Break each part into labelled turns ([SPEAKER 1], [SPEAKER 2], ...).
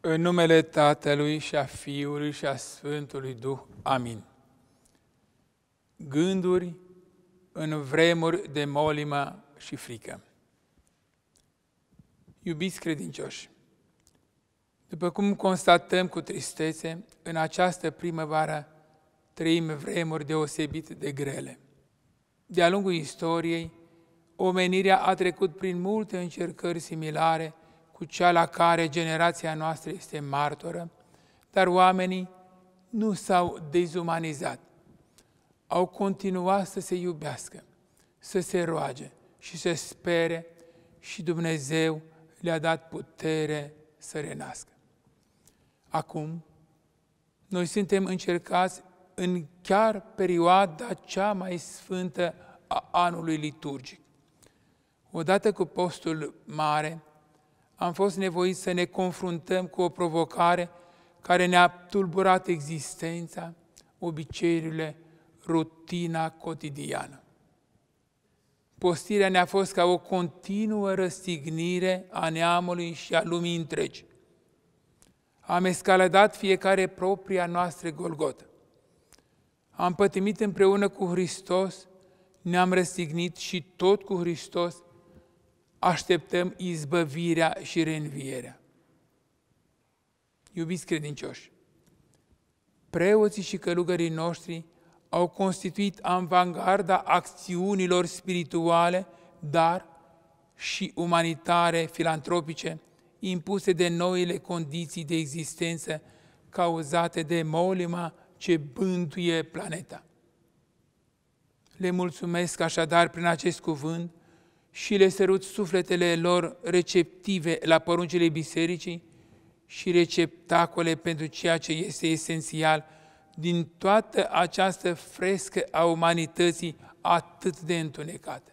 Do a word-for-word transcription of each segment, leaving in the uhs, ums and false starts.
[SPEAKER 1] În numele Tatălui și a Fiului și a Sfântului Duh. Amin. Gânduri în vremuri de molimă și frică. Iubiți credincioși, după cum constatăm cu tristețe, în această primăvară trăim vremuri deosebit de grele. De-a lungul istoriei, omenirea a trecut prin multe încercări similare cu cea la care generația noastră este martoră, dar oamenii nu s-au dezumanizat. Au continuat să se iubească, să se roage și să spere și Dumnezeu le-a dat putere să renască. Acum, noi suntem încercați în chiar perioada cea mai sfântă a anului liturgic. Odată cu postul mare, am fost nevoiți să ne confruntăm cu o provocare care ne-a tulburat existența, obiceiurile, rutina cotidiană. Postirea ne-a fost ca o continuă răstignire a neamului și a lumii întregi. Am escaladat fiecare propria noastră Golgotă. Am pătimit împreună cu Hristos, ne-am răstignit și tot cu Hristos așteptăm izbăvirea și reînvierea. Iubiți credincioși, preoții și călugării noștri au constituit avangarda acțiunilor spirituale, dar și umanitare, filantropice, impuse de noile condiții de existență cauzate de molima ce bântuie planeta. Le mulțumesc așadar prin acest cuvânt și le sărut sufletele lor receptive la poruncile bisericii și receptacole pentru ceea ce este esențial din toată această frescă a umanității atât de întunecată.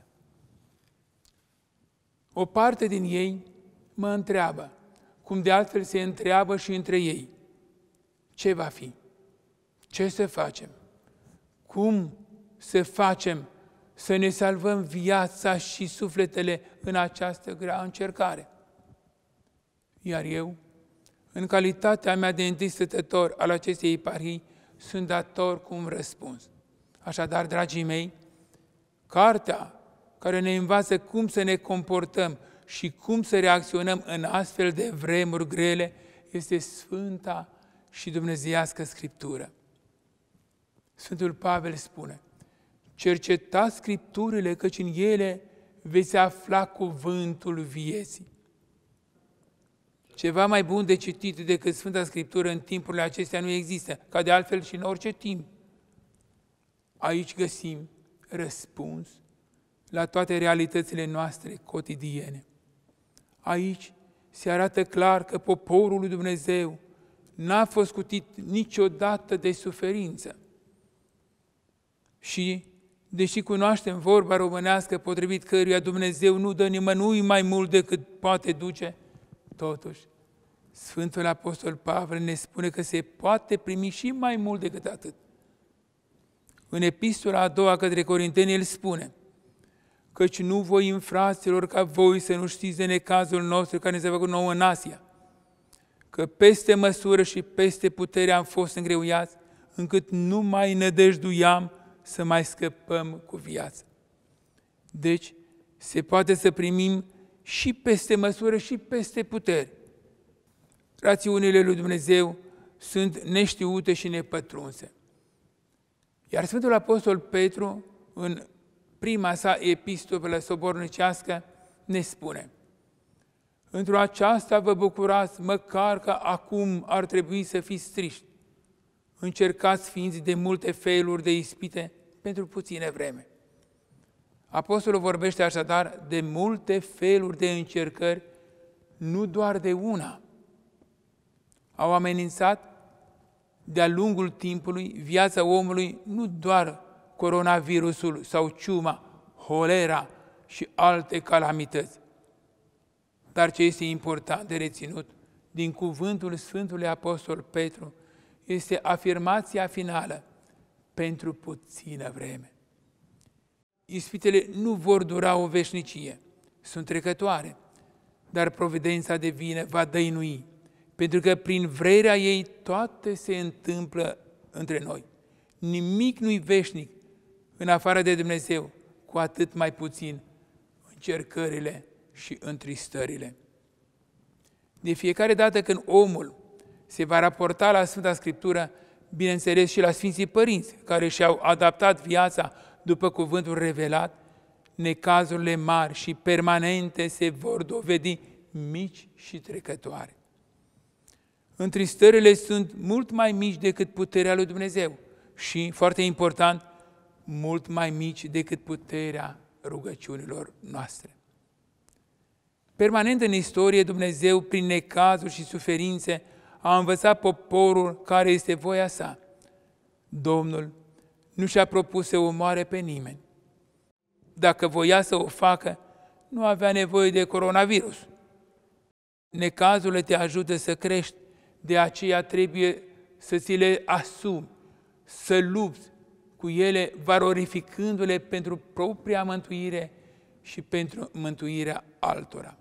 [SPEAKER 1] O parte din ei mă întreabă, cum de altfel se întreabă și între ei, ce va fi? Ce să facem? Cum să facem să ne salvăm viața și sufletele în această grea încercare? Iar eu, în calitatea mea de întâi stătător al acestei eparhii, sunt dator cu un răspuns. Așadar, dragii mei, cartea care ne învață cum să ne comportăm și cum să reacționăm în astfel de vremuri grele este Sfânta și Dumnezeiască Scriptură. Sfântul Pavel spune: cercetați Scripturile, căci în ele veți afla cuvântul vieții. Ceva mai bun de citit decât Sfânta Scriptură în timpurile acestea nu există, ca de altfel și în orice timp. Aici găsim răspuns la toate realitățile noastre cotidiene. Aici se arată clar că poporul lui Dumnezeu n-a fost scutit niciodată de suferință. Și, deși cunoaștem vorba românească potrivit căruia Dumnezeu nu dă nimănui mai mult decât poate duce, totuși, Sfântul Apostol Pavel ne spune că se poate primi și mai mult decât atât. În epistola a doua către Corinteni, el spune: căci nu voi, fraților, ca voi să nu știți de necazul nostru care ne s-a făcut nouă în Asia, că peste măsură și peste putere am fost îngreuiați, încât nu mai nădăjduiam să mai scăpăm cu viață. Deci, se poate să primim și peste măsură și peste putere. Rațiunile lui Dumnezeu sunt neștiute și nepătrunse. Iar Sfântul Apostol Petru, în prima sa epistolă sobornicească, ne spune: într-o aceasta vă bucurați, măcar că acum ar trebui să fiți triști. Încercați ființi de multe feluri de ispite pentru puține vreme. Apostolul vorbește așadar de multe feluri de încercări, nu doar de una. Au amenințat de-a lungul timpului viața omului nu doar coronavirusul sau ciuma, holera și alte calamități. Dar ce este important de reținut din cuvântul Sfântului Apostol Petru este afirmația finală: pentru puțină vreme. Ispitele nu vor dura o veșnicie, sunt trecătoare, dar providența divină va dăinui pentru că prin vrerea ei toate se întâmplă între noi. Nimic nu-i veșnic în afară de Dumnezeu, cu atât mai puțin încercările și întristările. De fiecare dată când omul se va raporta la Sfânta Scriptură, bineînțeles și la Sfinții Părinți, care și-au adaptat viața după cuvântul revelat, necazurile mari și permanente se vor dovedi mici și trecătoare. Întristările sunt mult mai mici decât puterea lui Dumnezeu și, foarte important, mult mai mici decât puterea rugăciunilor noastre. Permanent în istorie, Dumnezeu, prin necazuri și suferințe, a învățat poporul care este voia sa. Domnul nu și-a propus să omoare pe nimeni. Dacă voia să o facă, nu avea nevoie de coronavirus. Necazurile te ajută să crești, de aceea trebuie să ți le asumi, să lupți cu ele, valorificându-le pentru propria mântuire și pentru mântuirea altora.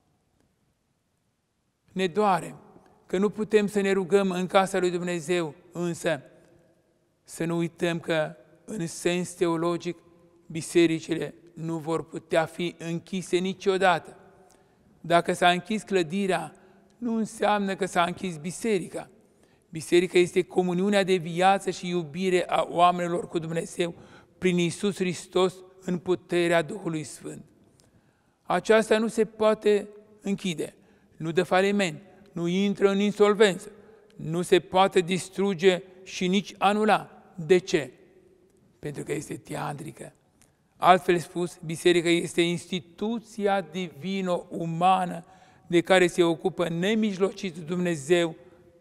[SPEAKER 1] Ne doare că nu putem să ne rugăm în casa lui Dumnezeu, însă să nu uităm că, în sens teologic, bisericile nu vor putea fi închise niciodată. Dacă s-a închis clădirea, nu înseamnă că s-a închis biserica. Biserica este comuniunea de viață și iubire a oamenilor cu Dumnezeu prin Iisus Hristos în puterea Duhului Sfânt. Aceasta nu se poate închide, nu dă faliment, nu intră în insolvență, nu se poate distruge și nici anula. De ce? Pentru că este teandrică. Altfel spus, biserica este instituția divino-umană de care se ocupă nemijlocit Dumnezeu,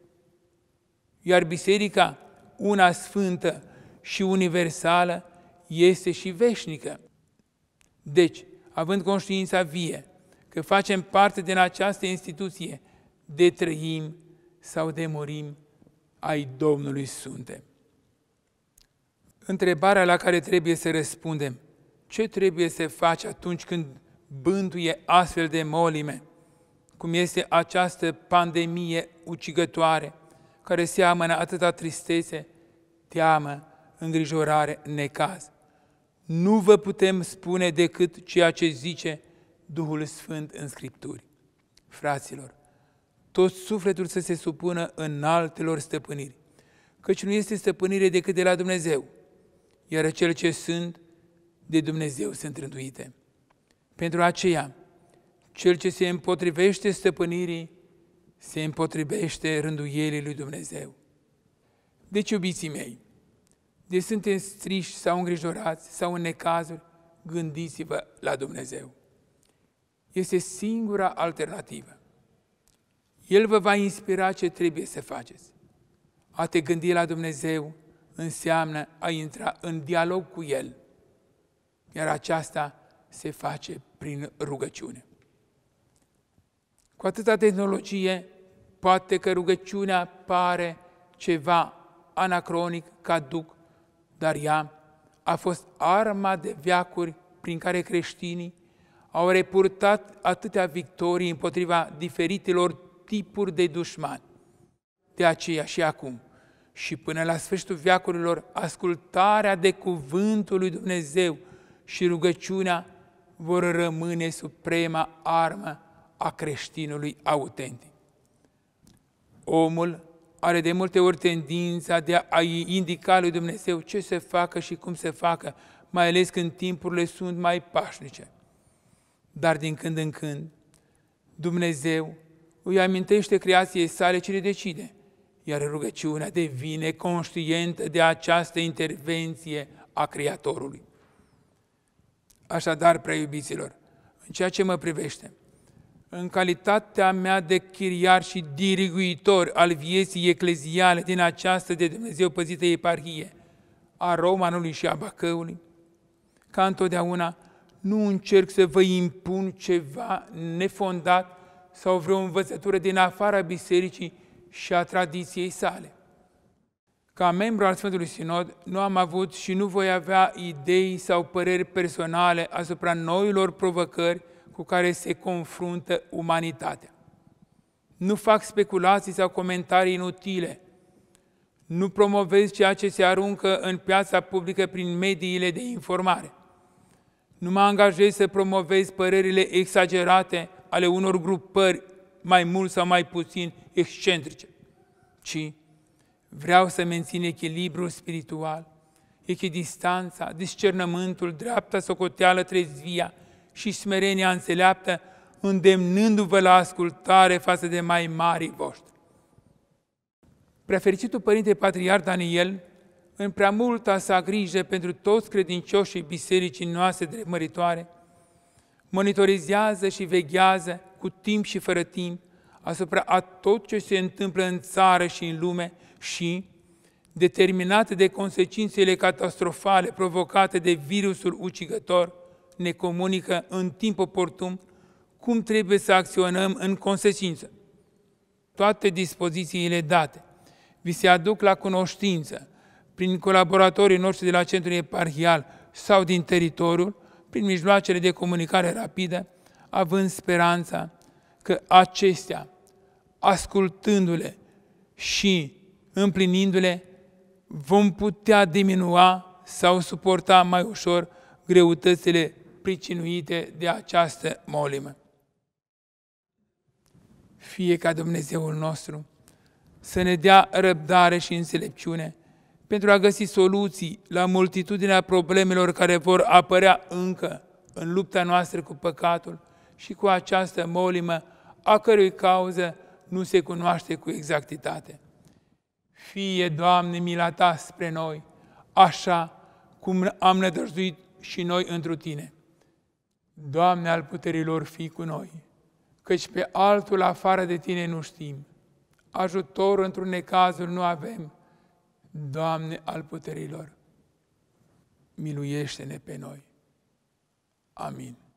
[SPEAKER 1] iar biserica, una sfântă și universală, este și veșnică. Deci, având conștiința vie că facem parte din această instituție, de trăim sau de murim, ai Domnului suntem. Întrebarea la care trebuie să răspundem: ce trebuie să faci atunci când bântuie astfel de molime, cum este această pandemie ucigătoare, care seamănă atâta tristețe, teamă, îngrijorare, necaz? Nu vă putem spune decât ceea ce zice Duhul Sfânt în Scripturi. Fraților, tot sufletul să se supună înaltelor stăpâniri, căci nu este stăpânire decât de la Dumnezeu, iar cele ce sunt, de Dumnezeu sunt rânduite. Pentru aceea, cel ce se împotrivește stăpânirii, se împotrivește rânduielii lui Dumnezeu. Deci, iubiții mei, de sunteți triști sau îngrijorați sau în necazuri, gândiți-vă la Dumnezeu. Este singura alternativă. El vă va inspira ce trebuie să faceți. A te gândi la Dumnezeu înseamnă a intra în dialog cu El, iar aceasta se face prin rugăciune. Cu atâta tehnologie, poate că rugăciunea pare ceva anacronic, caduc, dar ea a fost arma de veacuri prin care creștinii au repurtat atâtea victorii împotriva diferitelor tipuri de dușmani. De aceea și acum, și până la sfârșitul veacurilor, ascultarea de cuvântul lui Dumnezeu și rugăciunea vor rămâne suprema armă a creștinului autentic. Omul are de multe ori tendința de a-i indica lui Dumnezeu ce să facă și cum să facă, mai ales când timpurile sunt mai pașnice. Dar din când în când, Dumnezeu îi amintește creației sale ce le decide, iar rugăciunea devine conștientă de această intervenție a Creatorului. Așadar, prea iubiților, în ceea ce mă privește, în calitatea mea de chiriar și diriguitor al vieții ecleziale din această de Dumnezeu păzită eparhie a Romanului și a Bacăului, ca întotdeauna nu încerc să vă impun ceva nefondat sau vreo învățătură din afara bisericii și a tradiției sale. Ca membru al Sfântului Sinod, nu am avut și nu voi avea idei sau păreri personale asupra noilor provocări cu care se confruntă umanitatea. Nu fac speculații sau comentarii inutile. Nu promovez ceea ce se aruncă în piața publică prin mediile de informare. Nu mă angajez să promovez părerile exagerate ale unor grupări mai mult sau mai puțin excentrice, ci vreau să mențin echilibrul spiritual, echidistanța, discernământul, dreapta socoteală, trezvia și smerenia înțeleaptă, îndemnându-vă la ascultare față de mai mari voștri. Preafericitul Părinte Patriarh Daniel, în prea multa sa grijă pentru toți credincioșii bisericii noastre dreptmăritoare, monitorizează și veghează cu timp și fără timp asupra a tot ce se întâmplă în țară și în lume și, determinate de consecințele catastrofale provocate de virusul ucigător, ne comunică în timp oportun cum trebuie să acționăm în consecință. Toate dispozițiile date vi se aduc la cunoștință prin colaboratorii noștri de la Centrul Eparhial sau din teritoriul, prin mijloacele de comunicare rapidă, având speranța că acestea, ascultându-le și împlinindu-le, vom putea diminua sau suporta mai ușor greutățile pricinuite de această molimă. Fie ca Dumnezeul nostru să ne dea răbdare și înțelepciune pentru a găsi soluții la multitudinea problemelor care vor apărea încă în lupta noastră cu păcatul și cu această molimă, a cărui cauză nu se cunoaște cu exactitate. Fie, Doamne, mila Ta spre noi, așa cum am nădăjduit și noi întru Tine. Doamne al puterilor, fii cu noi, căci pe altul afară de Tine nu știm. Ajutor într-un necazul nu avem. Doamne al puterilor, miluiește-ne pe noi. Amin.